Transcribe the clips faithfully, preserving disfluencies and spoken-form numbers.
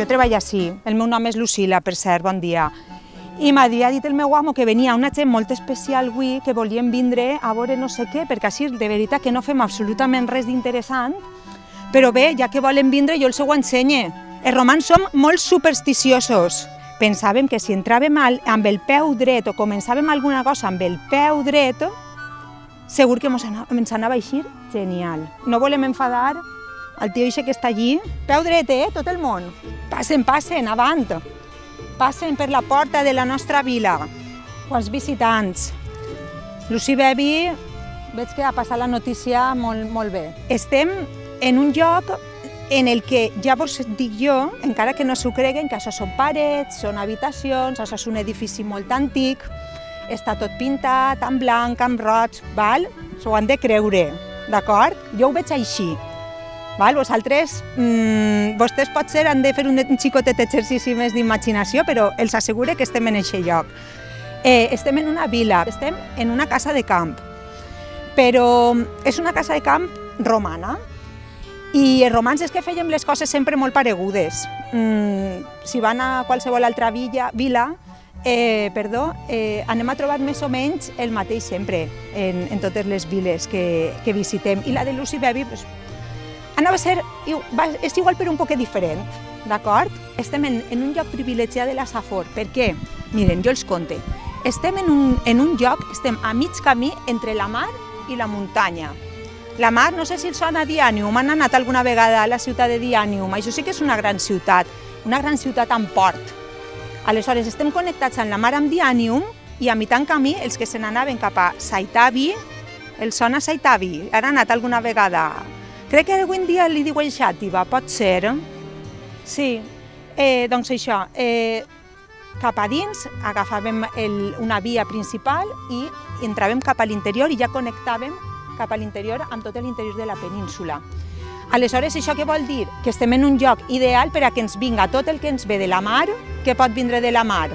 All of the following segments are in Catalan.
jo treballo així. El meu nom és Lucila, per cert, bon dia. I m'havia dit el meu amo que venia una gent molt especial avui, que volien vindre a veure no sé què, perquè així de veritat que no fem absolutament res d'interessant, però bé, ja que volen vindre jo els ho ensenye. Els romans som molt supersticiosos. Pensàvem que si entràvem amb el peu dret o començàvem alguna cosa amb el peu dret, segur que ens anava a eixir genial. No volem enfadar el tio ixe que està allí. Peu dret, eh, tot el món. Passen, passen, avant. Passen per la porta de la nostra vila. O els visitants. Lucy Baby, veig que ha passat la notícia molt, molt bé. Estem en un lloc en el que ja vos dic jo, encara que no s'ho creguen, que això són parets, són habitacions, això és un edifici molt antic, està tot pintat, en blanc, en roig, val? S'ho han de creure, d'acord? Jo ho veig així. Val? Vosaltres, mmm, vostès potser han de fer un xicotet exercici més d'imaginació, però els asseguro que estem en aquest lloc. Eh, estem en una vila, estem en una casa de camp, però és una casa de camp romana. I els romans és que fèiem les coses sempre molt paregudes. Mm, si van a qualsevol altra villa, vila, eh, perdó, eh, anem a trobar més o menys el mateix sempre en, en totes les viles que, que visitem. I la de Lucy Baby pues, anava a ser, és igual però un poc diferent, d'acord? Estem en, en un lloc privilegiat de la Safor. Per què? Miren, jo els conte. Estem en un, en un lloc, estem a mig camí entre la mar i la muntanya. La mar, no sé si els sona Diànium, han anat alguna vegada a la ciutat de Diànium, això sí que és una gran ciutat, una gran ciutat amb port. Aleshores, estem connectats amb la mar amb Diànium i a mitjan camí els que se n'anaven cap a Saitavi, els sona Saitavi, han anat alguna vegada. Crec que avui en dia li diuen Xàtiva, pot ser? Sí, eh, doncs això, eh, cap a dins agafàvem el, una via principal i entràvem cap a l'interior i ja connectàvem cap a l'interior amb tot l'interior de la península. Aleshores, això què vol dir? Que estem en un lloc ideal per a que ens vinga tot el que ens ve de la mar, que pot vindre de la mar.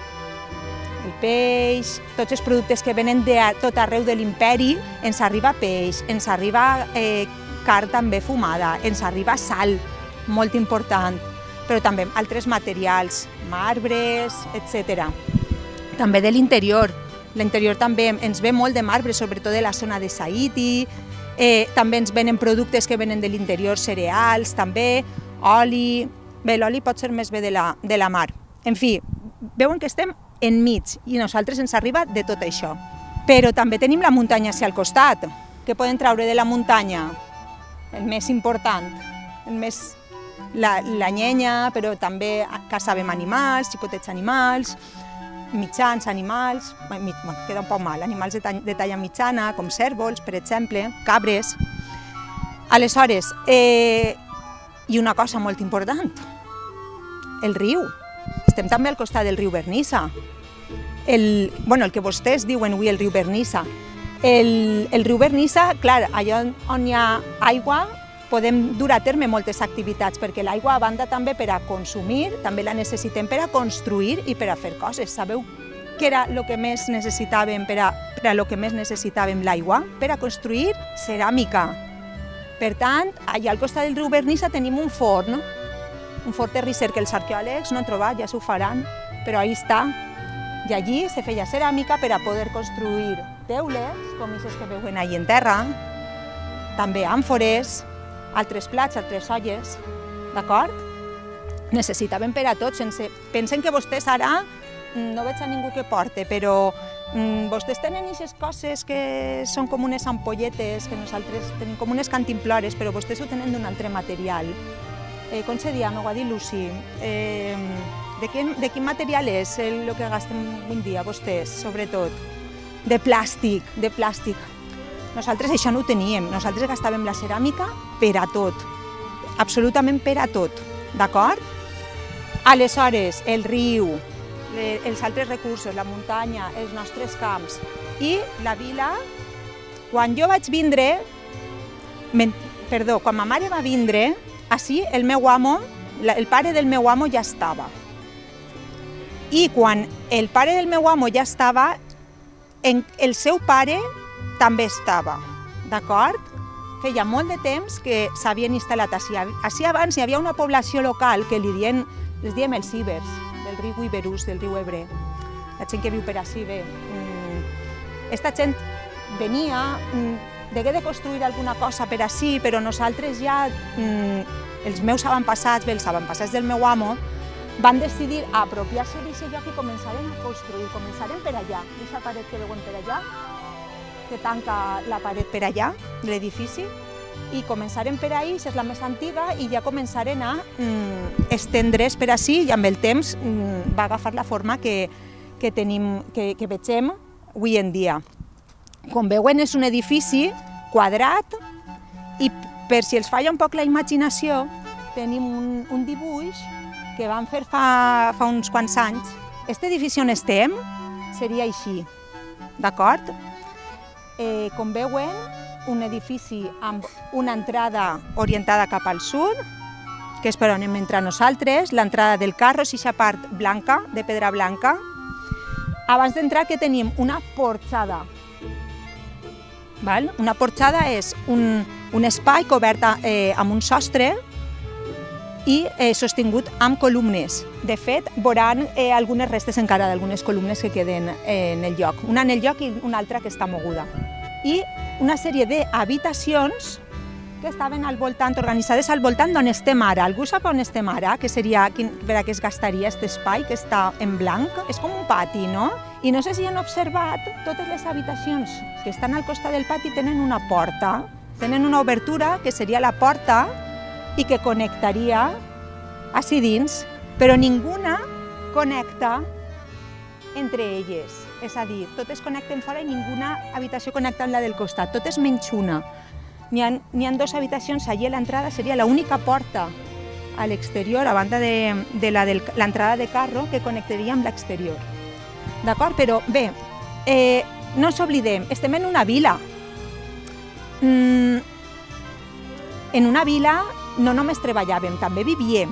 El peix, tots els productes que venen de tot arreu de l'imperi, ens arriba peix, ens arriba eh, carn també fumada, ens arriba sal, molt important, però també altres materials, marbres, etcètera. També de l'interior. L'interior també ens ve molt de marbre, sobretot de la zona de Saiti, eh, també ens venen productes que venen de l'interior, cereals, també, oli... Bé, l'oli pot ser més bé de la, de la mar. En fi, veuen que estem enmig i a nosaltres ens arriba de tot això. Però també tenim la muntanya hacia al costat. Què podem traure de la muntanya? El més important, el més... La, la llenya, però també caçàvem animals, xicotets animals, mitjans animals, bueno, queda un poc mal, animals de, tall, de talla mitjana, com cérvols, per exemple, cabres. Aleshores, eh, i una cosa molt important, el riu. Estem també al costat del riu Vernissa. El, bueno, el que vostès diuen avui el riu Vernissa. El, el riu Vernissa, clar, allà on hi ha aigua, podem dur a terme moltes activitats, perquè l'aigua, a banda també per a consumir, també la necessitem per a construir i per a fer coses. Sabeu què era el que més necessitàvem per a, per a lo que més necessitàvem l'aigua? Per a construir ceràmica. Per tant, allà al costat del riu Vernissa tenim un forn, un fort terrisser que els arqueòlegs no han trobat, ja s'ho faran, però ahí està. I allí se feia ceràmica per a poder construir teules, com aquestes que veuen allà en terra, també àmfores, altres plats, altres olles, d'acord? Necessitàvem per a tots, sense... Pensen que vostès ara, no veig a ningú que porte, però mm, vostès tenen aquestes coses que són com unes ampolletes, que nosaltres tenim com unes cantimplores, però vostès ho tenen d'un altre material. Eh, com se dia, m'ho ha dit Lucy, eh, de, quin, de quin material és el que gasten un dia vostès, sobretot? De plàstic, de plàstic. Nosaltres això no ho teníem, nosaltres gastàvem la ceràmica per a tot, absolutament per a tot, d'acord? Aleshores, el riu, els altres recursos, la muntanya, els nostres camps i la vila, quan jo vaig vindre, perdó, quan ma mare va vindre, així el meu amo, el pare del meu amo ja estava. I quan el pare del meu amo ja estava, el seu pare també estava, d'acord? Feia molt de temps que s'havien instal·lat així. Així abans hi havia una població local que li diuen les diem els cibers, del riu Iberús, del riu Ebre. La gent que viu per ací, bé. Esta gent venia, degué de construir alguna cosa per ací, però nosaltres ja, els meus avantpassats, bé, els avantpassats del meu amo, van decidir apropiar-se d'aquest lloc i començaren a construir. Començaren per allà, aquesta paret que veuen per allà, que tanca la paret per allà, l'edifici, i començaren per ahí, és la més antiga, i ja començaren a mm, estendre's per ací, i amb el temps mm, va agafar la forma que, que, tenim, que, que vegem avui en dia. Com veuen, és un edifici quadrat, i per si els falla un poc la imaginació, tenim un, un dibuix que vam fer fa, fa uns quants anys. Aquest edifici on estem seria així, d'acord? Eh, com veuen, un edifici amb una entrada orientada cap al sud, que és per on hem entrat nosaltres, l'entrada del carro és aquesta part blanca, de pedra blanca. Abans d'entrar que tenim una porxada. Val? Una porxada és un, un espai cobert eh, amb un sostre i eh, sostingut amb columnes. De fet, veuran eh, algunes restes encara d'algunes columnes que queden eh, en el lloc. Una en el lloc i una altra que està moguda. I una sèrie d'habitacions que estaven al voltant, organitzades al voltant d'on estem ara. Algú sap on estem ara? Que seria, per a què es gastaria aquest espai que està en blanc? És com un pati, no? I no sé si han observat, totes les habitacions que estan al costat del pati tenen una porta, tenen una obertura que seria la porta i que connectaria ací dins, però ninguna connecta entre elles. És a dir, totes connecten fora i ninguna habitació connecta amb la del costat, totes menys una. N'hi ha, n'hi ha dues habitacions, allí a l'entrada seria l'única porta a l'exterior, a banda de, de l'entrada de carro, que connectaria amb l'exterior. D'acord? Però bé, eh, no ens oblidem, estem en una vila. Mm, en una vila no només treballàvem, també vivíem.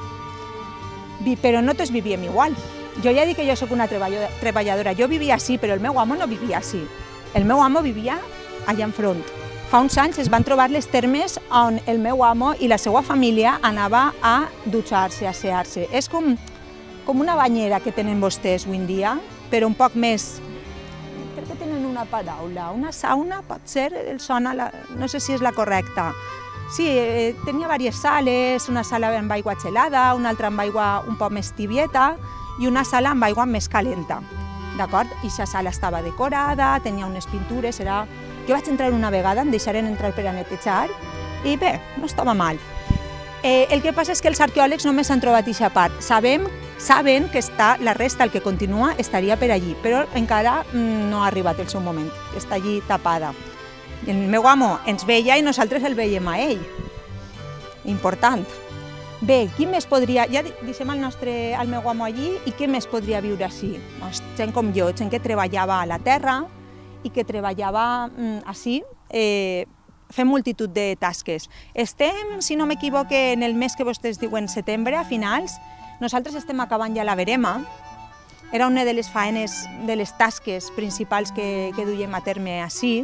Però no tots vivíem igual. Jo ja dic que jo sóc una treballadora, jo vivia així, però el meu amo no vivia així. El meu amo vivia allà enfront. Fa uns anys es van trobar les termes on el meu amo i la seva família anava a dutxar-se, a assear-se. És com, com una banyera que tenen vostès avui en dia, però un poc més. Crec que tenen una paraula, una sauna, pot ser, el sona, la, no sé si és la correcta. Sí, eh, tenia diverses sales, una sala amb aigua gelada, una altra amb aigua un poc més tibieta i una sala amb aigua més calenta. D'acord? I la sala estava decorada, tenia unes pintures, era... Jo vaig entrar una vegada, em deixaren entrar per a netejar i bé, no estava mal. Eh, el que passa és que els arqueòlegs només han trobat aquesta part. Sabem, saben que està, la resta, el que continua, estaria per allí, però encara no ha arribat el seu moment, està allí tapada. El meu amo ens veia i nosaltres el veiem a ell. Important. Bé, qui més podria... Ja deixem el nostre, el meu amo allí, i qui més podria viure així? Doncs gent com jo, gent que treballava a la terra i que treballava mm, així, eh, fent multitud de tasques. Estem, si no m'equivoque, en el mes que vostès diuen setembre, a finals. Nosaltres estem acabant ja la verema. Era una de les faenes, de les tasques principals que, que duiem a terme així.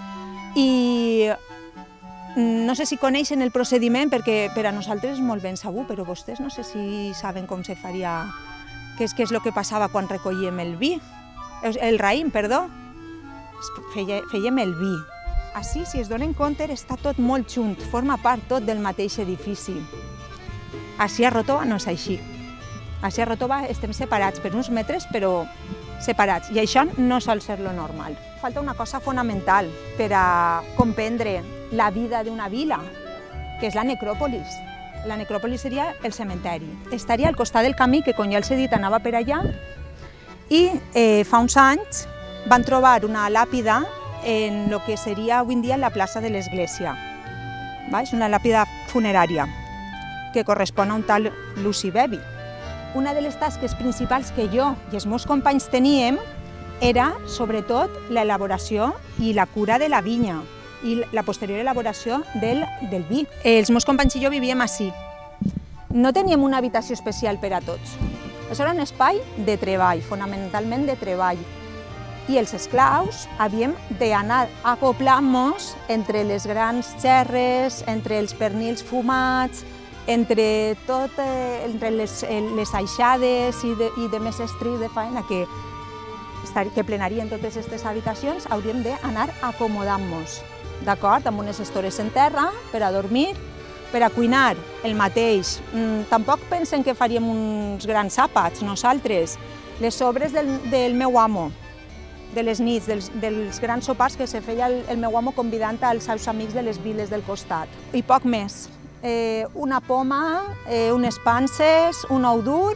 I no sé si coneixen el procediment, perquè per a nosaltres és molt ben sabut, però vostès no sé si saben com se faria, què és, què és el que passava quan recollíem el vi, el raïm, perdó. Feia, fèiem el vi. Així, si es donen compte, està tot molt junt, forma part tot del mateix edifici. Així a Ròtova no és així. Així a Ròtova estem separats per uns metres, però separats, i això no sol ser lo normal. Falta una cosa fonamental per a comprendre la vida d'una vila, que és la necròpolis. La necròpolis seria el cementeri. Estaria al costat del camí, que com ja els he dit anava per allà, i eh, fa uns anys van trobar una làpida en el que seria avui en dia la plaça de l'església. És una làpida funerària que correspon a un tal Luci Bebi. Una de les tasques principals que jo i els meus companys teníem era, sobretot, l'elaboració i la cura de la vinya i la posterior elaboració del, del vi. Els meus companys i jo vivíem així. No teníem una habitació especial per a tots. Això era un espai de treball, fonamentalment de treball. I els esclaus havíem d'anar acoplant-nos entre les grans xerres, entre els pernils fumats, entre tot, eh, entre les, les aixades i de, i de més estris de faena que, que plenarien totes aquestes habitacions, hauríem d'anar acomodant-nos, d'acord? Amb unes estores en terra per a dormir, per a cuinar el mateix. Mm, tampoc pensen que faríem uns grans àpats, nosaltres. Les sobres del, del meu amo, de les nits, dels, dels grans sopars que se feia el, el meu amo convidant als seus amics de les viles del costat. I poc més. Eh, una poma, eh, unes panses, un ou dur,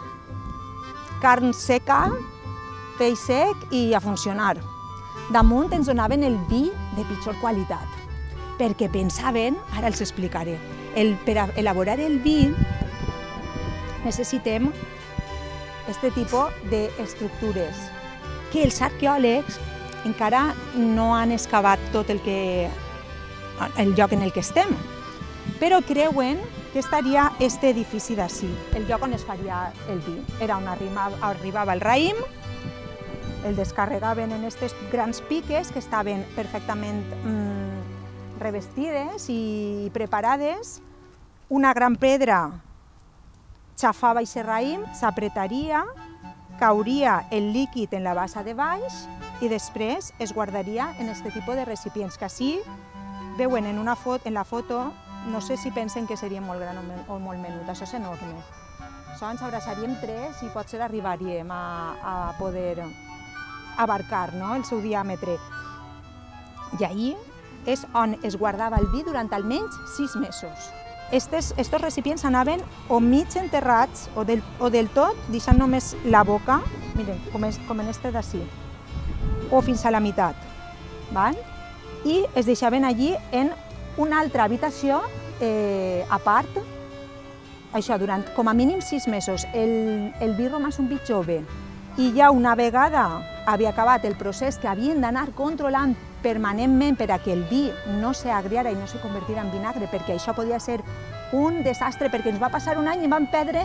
carn seca, peix sec i a funcionar. Damunt ens donaven el vi de pitjor qualitat, perquè pensaven, ara els explicaré, el, per a elaborar el vi necessitem este tipus d'estructures que els arqueòlegs encara no han excavat tot el, que, el lloc en el que estem, però creuen que estaria este edifici d'ací, el lloc on es faria el vi. Era on arribava, arribava el raïm, el descarregaven en aquestes grans piques que estaven perfectament mm, revestides i preparades. Una gran pedra xafava aquest raïm, s'apretaria, cauria el líquid en la bassa de baix i després es guardaria en aquest tipus de recipients, que així veuen en, una foto, en la foto, no sé si pensen que seria molt gran o molt menut, això és enorme. Això ens abraçaríem tres i potser arribaríem a, a poder abarcar, no?, el seu diàmetre. I ahí és on es guardava el vi durant almenys sis mesos. Estos, estos recipients anaven o mig enterrats o del, o del tot, deixant només la boca, miren, com, és, com en este d'ací, o fins a la meitat, val? I es deixaven allí en una altra habitació eh, a part, això durant com a mínim sis mesos. El, el vi romàs un vi jove i ja una vegada havia acabat el procés que havien d'anar controlant permanentment per a que el vi no s'agriara i no se convertira en vinagre, perquè això podia ser un desastre, perquè ens va passar un any i van perdre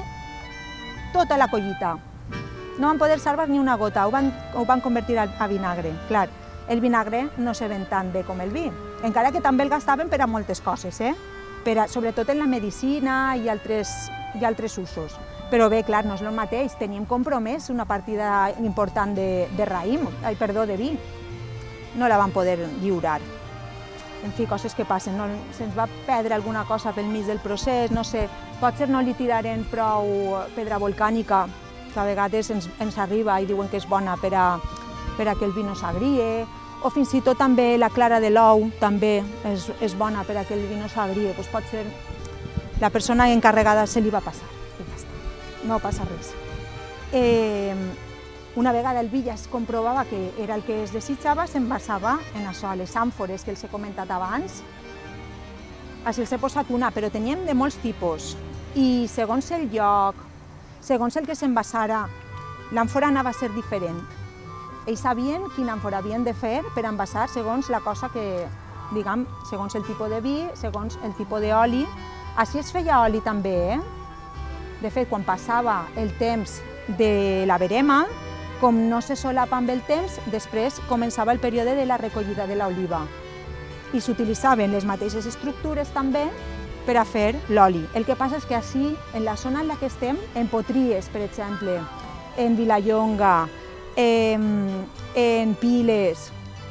tota la collita. No van poder salvar ni una gota, ho van, ho van convertir a vinagre. Clar, el vinagre no se ven tan bé com el vi, encara que també el gastaven per a moltes coses, eh? per a, sobretot en la medicina i altres, i altres usos. Però bé, clar, no és el mateix, teníem compromès una partida important de, de raïm, ai, perdó, de vi. No la van poder lliurar. En fi, coses que passen, no, se'ns va perdre alguna cosa pel mig del procés, no sé, potser no li tiraren prou pedra volcànica, que a vegades ens, ens arriba i diuen que és bona per a, per a que el vi no s'agrie, o fins i tot també la clara de l'ou també és, és bona per a que el vi no s'agrie, doncs pot ser la persona encarregada se li va passar, i ja està, no passa res. Eh, Una vegada el vi ja es comprovava que era el que es desitjava, s'envasava en això, a les àmfores que els he comentat abans. Així els he posat una, però teníem de molts tipus. I segons el lloc, segons el que s'envasara, l'àmfora anava a ser diferent. Ells sabien quina àmfora havien de fer per envasar segons la cosa que, diguem, segons el tipus de vi, segons el tipus d'oli. Així es feia oli també, eh? De fet, quan passava el temps de la verema, com no se solapa amb el temps, després començava el període de la recollida de l'oliva. I s'utilitzaven les mateixes estructures també per a fer l'oli. El que passa és que així, en la zona en la que estem, en Potries, per exemple, en Vilallonga, en, en Piles,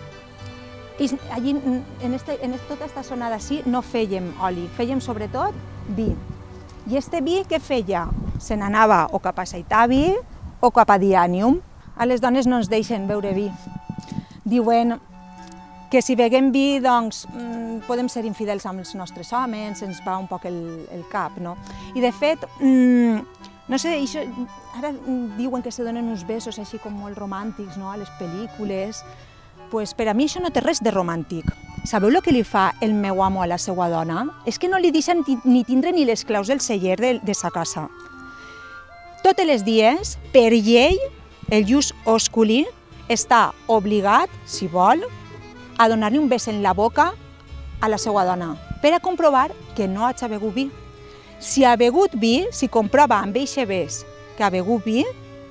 i allí, en, este, en tota aquesta zona d'ací no fèiem oli, fèiem sobretot vi. I este vi què feia? Se n'anava o cap a Saitavi o cap a Diànium. A les dones no ens deixen beure vi. Diuen que si beguem vi, doncs, podem ser infidels amb els nostres homes, ens va un poc el, el cap, no? I de fet, no sé, això, ara diuen que se donen uns besos així com molt romàntics, no?, a les pel·lícules. Pues per a mi això no té res de romàntic. Sabeu el que li fa el meu amo a la seva dona? És que no li deixen ni tindre ni les claus del celler de, de sa casa. Totes les dies, per llei, el ius osculi està obligat, si vol, a donar-li un bes en la boca a la seva dona per a comprovar que no hagi begut vi. Si ha begut vi, si comprova amb eixe bes que ha begut vi,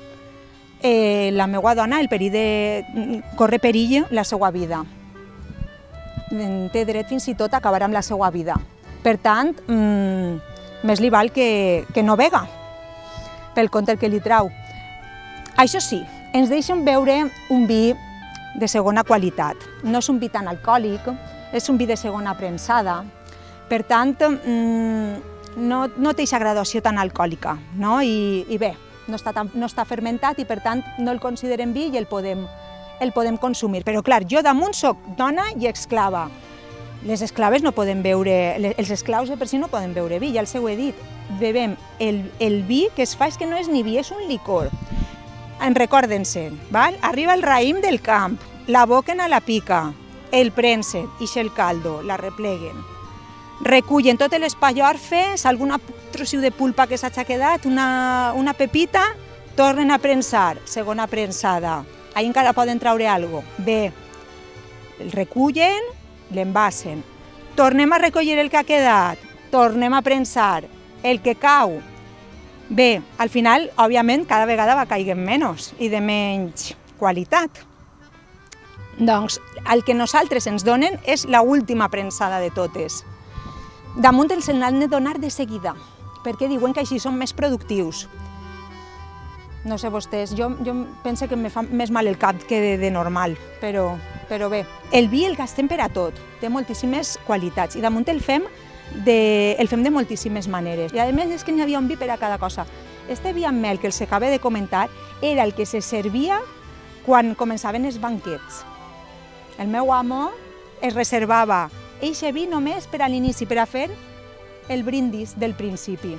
eh, la meva dona el perill de corre perill la seva vida. Té dret fins i tot a acabar amb la seva vida. Per tant, mmm, més li val que, que no bega, pel compte que li trau. Això sí, ens deixen beure un vi de segona qualitat. No és un vi tan alcohòlic, és un vi de segona premsada, per tant, no, no té aquesta graduació tan alcohòlica, no? I, i bé, no està, tan, no està fermentat i per tant no el considerem vi i el podem, el podem consumir. Però clar, jo damunt soc dona i esclava. Les esclaves no poden beure, els esclaus de per si no poden beure vi, ja els ho he dit. Bevem el, el vi que es fa és que no és ni vi, és un licor. En recorden-se, val? Arriba el raïm del camp, l'aboquen a la pica, el prensen, ix el caldo, la repleguen. Recullen totes les pallorfes, alguna trossiu de pulpa que s'ha quedat, una, una pepita, tornen a prensar, segona prensada. Ahí encara poden traure alguna cosa. Bé, el recullen, l'envasen. Tornem a recollir el que ha quedat, tornem a prensar, el que cau. Bé, al final, òbviament, cada vegada va caiguen menys i de menys qualitat. Doncs el que nosaltres ens donen és l'última prensada de totes. Damunt els n'han de donar de seguida, perquè diuen que així són més productius. No sé vostès, jo, jo penso que em fa més mal el cap que de, de normal, però, però bé. El vi el gastem per a tot, té moltíssimes qualitats i damunt el fem de, el fem de moltíssimes maneres. I a més és que n'hi havia un vi per a cada cosa. Este vi amb mel que els acabo de comentar era el que se servia quan començaven els banquets. El meu amo es reservava eixe vi només per a l'inici, per a fer el brindis del principi.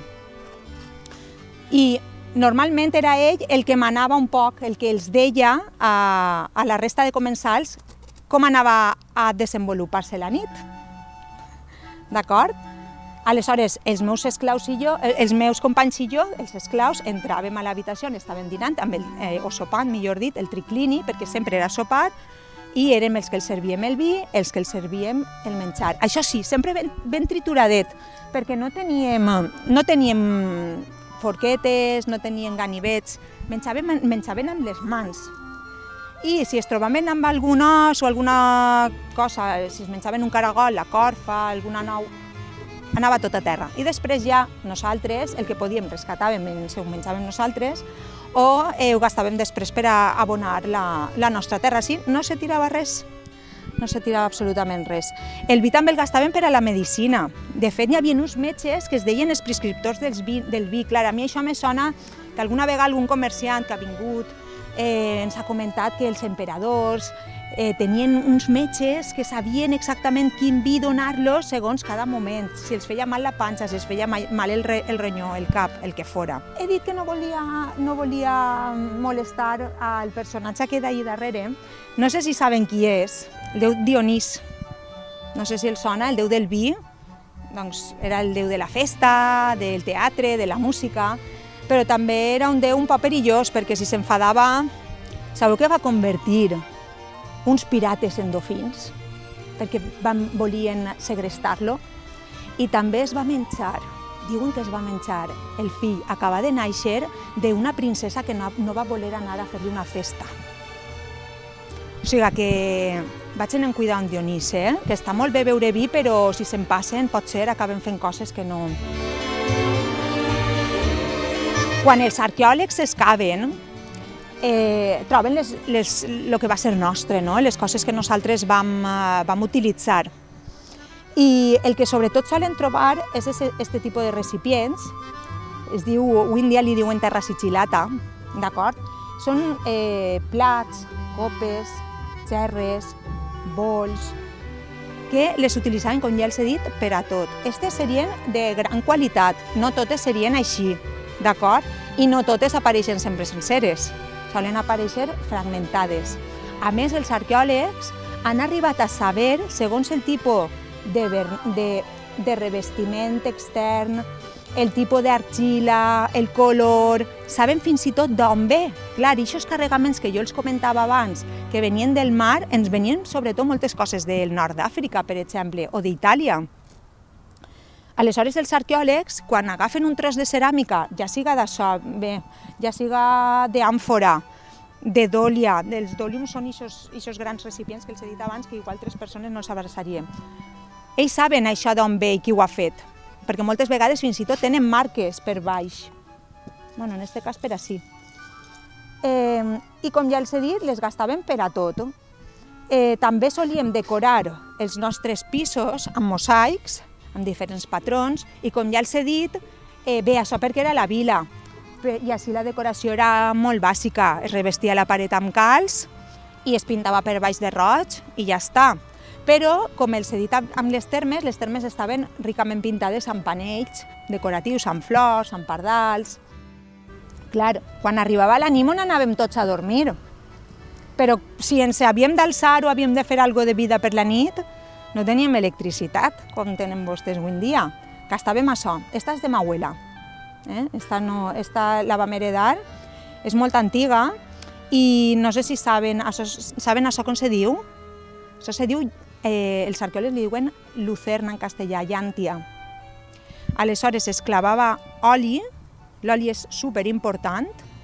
I normalment era ell el que manava un poc, el que els deia a, a la resta de comensals com anava a desenvolupar-se la nit. D'acord? Aleshores, els meus esclaus i jo, els meus companys i jo, els esclaus, entràvem a l'habitació, estàvem dinant, amb el, eh, o sopant, millor dit, el triclini, perquè sempre era sopat, i érem els que els servíem el vi, els que els servíem el menjar. Això sí, sempre ben, ben trituradet, perquè no teníem, no teníem forquetes, no teníem ganivets, menjaven, menjaven amb les mans. I si es trobaven amb algun os o alguna cosa, si es menjaven un caragol, la corfa, alguna nou, anava tot a terra. I després ja nosaltres, el que podíem, rescatàvem, ens ho menjàvem nosaltres, o eh, ho gastàvem després per a abonar la, la nostra terra. Sí, no se tirava res, no se tirava absolutament res. El vi també el gastàvem per a la medicina. De fet, hi havia uns metges que es deien els prescriptors del vi. Del vi. Clar, a mi això me sona que alguna vegada algun comerciant que ha vingut eh, ens ha comentat que els emperadors eh, tenien uns metges que sabien exactament quin vi donar-los segons cada moment, si els feia mal la panxa, si els feia mal el, re, el renyó, el cap, el que fora. He dit que no volia, no volia molestar al personatge que d'ahir darrere. No sé si saben qui és, el déu Dionís. No sé si el sona, el déu del vi. Doncs era el déu de la festa, del teatre, de la música, però també era un déu un poc perillós, perquè si s'enfadava, sabeu que va convertir uns pirates en dofins, perquè van, volien segrestar-lo, i també es va menjar, diuen que es va menjar el fill, acaba de néixer, d'una princesa que no, no va voler anar a fer-li una festa. O sigui que vagin en cuidar amb Dionís, eh? Que està molt bé beure vi, però si se'n passen, potser acaben fent coses que no... Quan els arqueòlegs excaven, Eh, troben les, les, el que va ser nostre, no? Les coses que nosaltres vam, uh, vam utilitzar. I el que sobretot solen trobar és aquest tipus de recipients, es diu, avui en dia li diuen terra sigil·lata, d'acord? Són eh, plats, copes, gerres, bols, que les utilitzaven, com ja els he dit, per a tot. Aquestes serien de gran qualitat, no totes serien així, d'acord? I no totes apareixen sempre senceres. Solen aparèixer fragmentades. A més, els arqueòlegs han arribat a saber, segons el tipus de, de, de revestiment extern, el tipus d'argila, el color, saben fins i tot d'on ve. Clar, i aquests carregaments que jo els comentava abans, que venien del mar, ens venien sobretot moltes coses del nord d'Àfrica, per exemple, o d'Itàlia. Aleshores, els arqueòlegs, quan agafen un tros de ceràmica, ja siga d'això, bé, ja siga d'àmfora, de dòlia, dels dòliums són aquests grans recipients que els he dit abans, que igual tres persones no s'abraçarien. Ells saben això d'on ve i qui ho ha fet, perquè moltes vegades fins i tot tenen marques per baix. Bueno, en aquest cas per així. Eh, I com ja els he dit, les gastaven per a tot. Eh, també solíem decorar els nostres pisos amb mosaics, amb diferents patrons, i com ja els he dit, eh, bé, això perquè era la vila, i així la decoració era molt bàsica, es revestia la paret amb calç i es pintava per baix de roig i ja està. Però, com els he dit amb les termes, les termes estaven ricament pintades amb panells decoratius, amb flors, amb pardals. Clar, quan arribava la nit on anàvem tots a dormir, però si ens havíem d'alçar o havíem de fer alguna cosa de vida per la nit, no teníem electricitat, com tenen vostès avui en dia. Gastàvem això. Esta és de ma abuela. Eh? Esta, no, esta la vam heredar, és molt antiga i no sé si saben això, saben això com se diu. Això se diu, eh, els arqueòlegs li diuen lucerna en castellà, llàntia. Aleshores es clavava oli, l'oli és superimportant,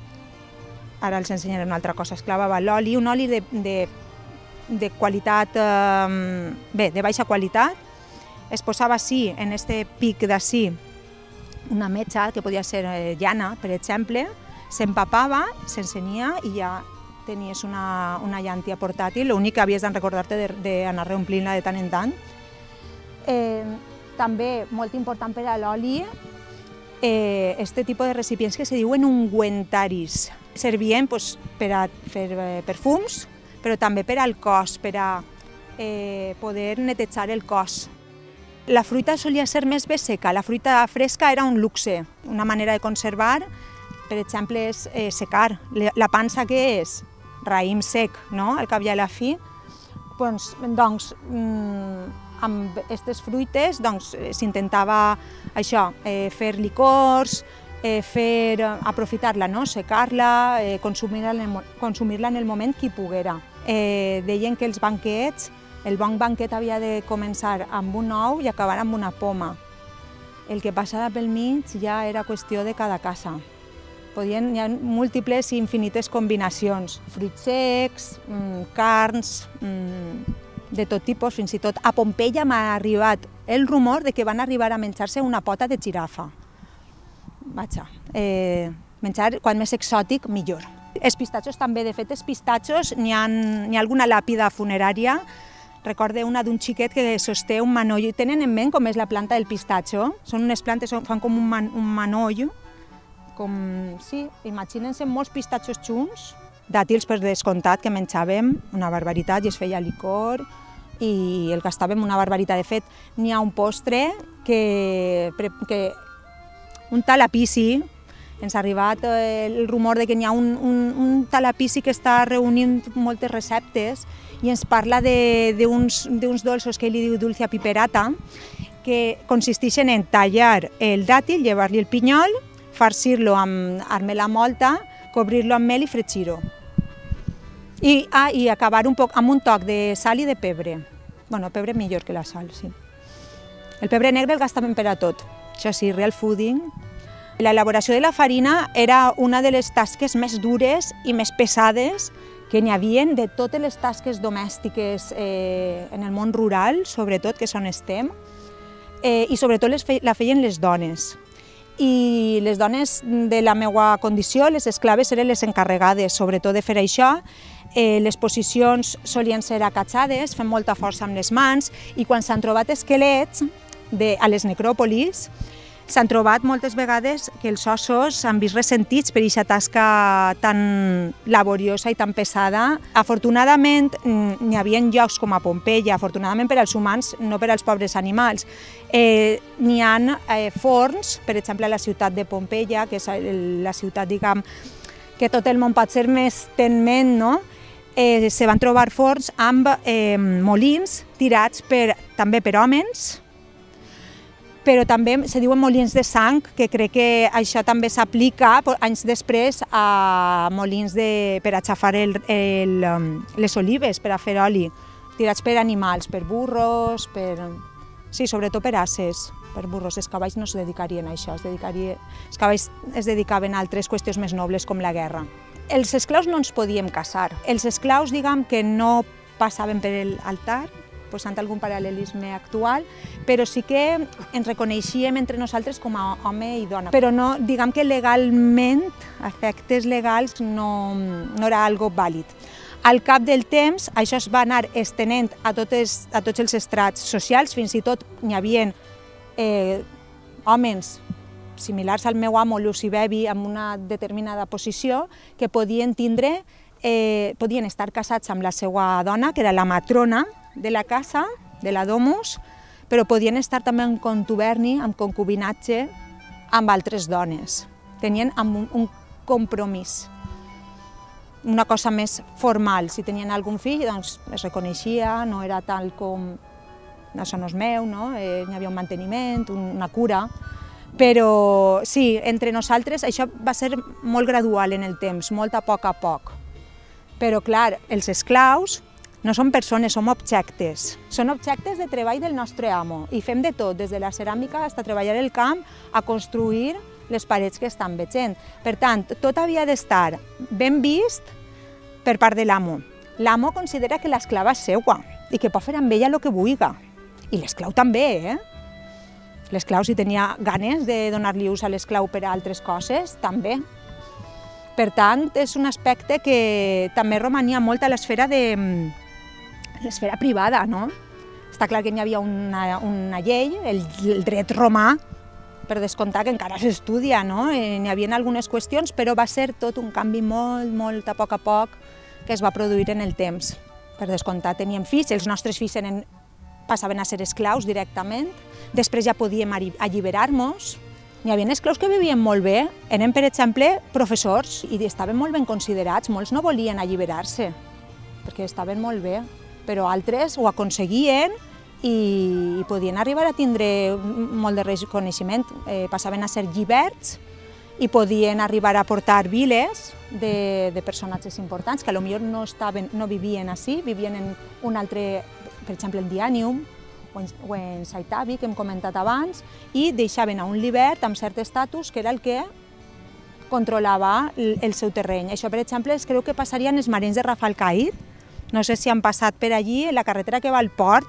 ara els ensenyaré una altra cosa, es clavava l'oli, un oli de, de, de qualitat, eh, bé, de baixa qualitat, es posava així, en este pic d'ací, una metxa, que podia ser eh, llana, per exemple, s'empapava, s'encenia i ja tenies una, una llàntia portàtil, l'únic que havies de recordar-te d'anar reomplint-la de tant en tant. Eh, també, molt important per a l'oli, eh, este tipus de recipients que se diuen ungüentaris. Servien pues, per a fer eh, perfums, però també per al cos, per a eh, poder netejar el cos. La fruita solia ser més bé seca, la fruita fresca era un luxe, una manera de conservar, per exemple, és eh, secar. La pansa què és? Raïm sec, no?, al cap i a la fi. Doncs, doncs amb aquestes fruites s'intentava això, eh, fer licors, eh, fer, aprofitar-la, no?, secar-la, eh, consumir-la en, consumir en el moment que hi poguera. Eh, deien que els banquets, el bon banquet havia de començar amb un ou i acabar amb una poma. El que passava pel mig ja era qüestió de cada casa. Podien, hi ha múltiples i infinites combinacions, fruits secs, mmm, carns, mmm, de tot tipus, fins i tot a Pompeia m'ha arribat el rumor de que van arribar a menjar-se una pota de girafa. Vaja, eh, menjar quan més exòtic, millor. Els pistatxos també, de fet, els pistatxos, n'hi ha, n'hi ha alguna làpida funerària. Recorde una d'un xiquet que sosté un manoll. Tenen en ment com és la planta del pistatxo? Són unes plantes, fan com un, man, un manoll. Com, sí, imaginen-se molts pistatxos junts, dàtils per descomptat que menjàvem, una barbaritat, i es feia licor, i el gastàvem una barbaritat. De fet, n'hi ha un postre que, que un talapissi, ens ha arribat el rumor de que n'hi ha un, un, un talapissi que està reunint moltes receptes i ens parla d'uns dolços que ell li diu dulcia piperata, que consisteixen en tallar el dàtil, llevar-li el pinyol, farcir-lo amb armela molta, cobrir-lo amb mel i fregir-ho. I, ah, i acabar un poc amb un toc de sal i de pebre. Bueno, pebre millor que la sal, sí. El pebre negre el gastàvem per a tot. Això sí, real fooding. L'elaboració de la farina era una de les tasques més dures i més pesades que n'hi havia de totes les tasques domèstiques eh, en el món rural, sobretot, que és on estem, eh, i sobretot les fe la feien les dones. I les dones de la meva condició, les esclaves, eren les encarregades, sobretot de fer això. Eh, les posicions solien ser acatxades, fent molta força amb les mans, i quan s'han trobat esquelets de, a les necròpolis, s'han trobat moltes vegades que els ossos s'han vist ressentits per aquesta tasca tan laboriosa i tan pesada. Afortunadament, n'hi havia llocs com a Pompeia, afortunadament per als humans, no per als pobres animals. Eh, n'hi ha eh, forns, per exemple, a la ciutat de Pompeia, que és la ciutat, diguem, que tot el món pot ser més tenment, no? Eh, se van trobar forns amb eh, molins tirats per, també per homes, però també se diuen molins de sang, que crec que això també s'aplica anys després a molins de, per a xafar el, el, les olives, per a fer oli, tirats per animals, per burros, per... sí, sobretot per ases, per burros. Els cavalls no es dedicarien a això, es dedicaria... els cavalls es dedicaven a altres qüestions més nobles com la guerra. Els esclaus no ens podíem casar. Els esclaus, diguem, que no passaven per l'altar, posant algun paral·lelisme actual, però sí que ens reconeixíem entre nosaltres com a home i dona. Però no, diguem que legalment, a efectes legals, no, no era algo vàlid. Al cap del temps, això es va anar estenent a, totes, a tots els estrats socials, fins i tot n'hi havia eh, homes similars al meu amo Lucy Bebi amb una determinada posició que podien tindre, eh, podien estar casats amb la seva dona, que era la matrona de la casa, de la domus, però podien estar també en contuberni, en concubinatge, amb altres dones. Tenien un, un compromís. Una cosa més formal, si tenien algun fill, doncs es reconeixia, no era tal com això no és meu, no? Eh, hi havia un manteniment, una cura, però sí, entre nosaltres això va ser molt gradual en el temps, molt a poc a poc. Però clar, els esclaus no són persones, som objectes, són objectes de treball del nostre amo i fem de tot, des de la ceràmica fins a treballar el camp, a construir les parets que estan veient. Per tant, tot havia d'estar ben vist per part de l'amo. L'amo considera que l'esclava és seua i que pot fer amb ella el que vulgui. I l'esclau també, eh? L'esclau, si tenia ganes de donar-li ús a l'esclau per a altres coses, també. Per tant, és un aspecte que també romania molt a l'esfera de l'esfera privada, no? Està clar que hi havia una, una llei, el, el dret romà, per descomptar que encara s'estudia, no? Eh, n'hi havia algunes qüestions, però va ser tot un canvi molt, molt a poc a poc que es va produir en el temps. Per descomptar, teníem fills, els nostres fills eren, passaven a ser esclaus directament, després ja podíem alliberar-nos. N'hi havia esclaus que vivien molt bé, eren, per exemple, professors i estaven molt ben considerats, molts no volien alliberar-se, perquè estaven molt bé, però altres ho aconseguien i podien arribar a tindre molt de reconeixement, eh, passaven a ser lliberts i podien arribar a portar viles de, de personatges importants que potser no, estaven, no vivien així, vivien en un altre, per exemple en Diànium o en, o en Saitavi, que hem comentat abans, i deixaven a un llibert amb cert estatus que era el que controlava el, el seu terreny. Això, per exemple, es creu que passaria en els marins de Rafelcair, no sé si han passat per allí, en la carretera que va al port,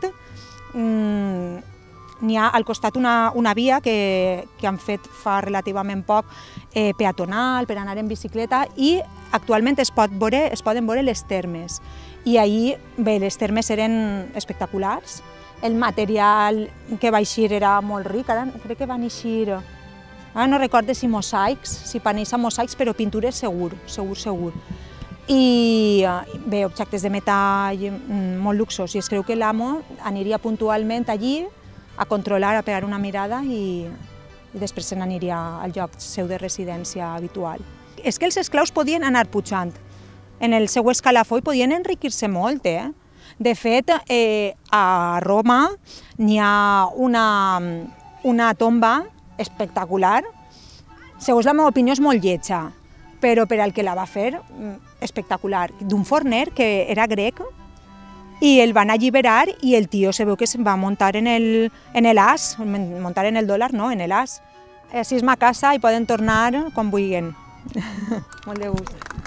n'hi ha al costat una, una via que, que han fet fa relativament poc eh, peatonal per anar en bicicleta i actualment es, pot veure, es poden veure les termes. I ahir, bé, les termes eren espectaculars, el material que va eixir era molt ric, ara crec que van eixir, ara no recordo si mosaics, si van eixir mosaics, però pintures segur, segur, segur. I bé, objectes de metall molt luxos, i es creu que l'amo aniria puntualment allí a controlar, a pegar una mirada i, i després se n'aniria al lloc seu de residència habitual. És que els esclaus podien anar pujant en el seu escalafó i podien enriquir-se molt, eh? De fet, eh, a Roma n'hi ha una, una tomba espectacular, segons la meva opinió és molt lletja, però per al que la va fer, espectacular, d'un forner que era grec i el van alliberar i el tio se veu que es va muntar en el, en el as, muntar en el dòlar, no, en el as. Així és ma casa i poden tornar quan vulguin. Molt de gust.